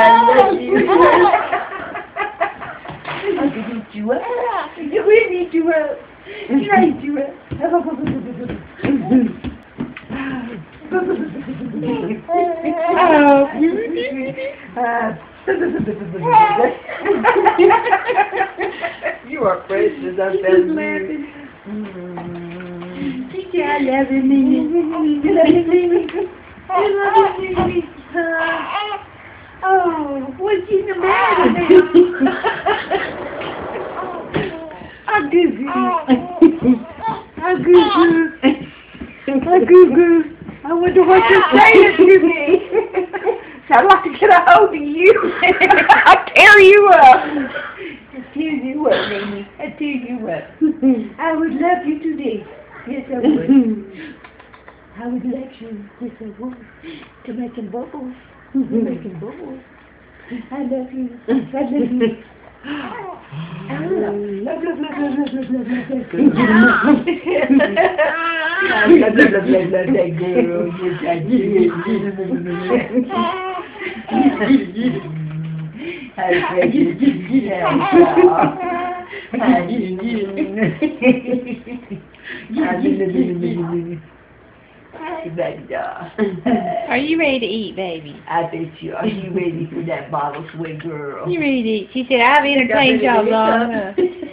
love you. I can eat you up. You will eat you up. Try to eat you up. You are precious. I'm just laughing. I love you, Mimi. You love me, Mimi. You love me, Mimi. Oh, what's in the matter now? I'm goo-goo. I'm goo-goo. I'm goo-goo. I wonder what you're saying to me. I'd like to get a hold of you. I'll tear you up. I'll tear you up, Mimi. I'll tear you up. I would love you today. Yes, I would. I would like you, yes, I would, to make some bubbles. You're making bubbles. I love you. I love you. I love that girl. Yes, I do. Are you ready to eat, baby? I bet you are. You ready for that bottle, sweet girl? You ready to eat? She said, I've entertained y'all long enough.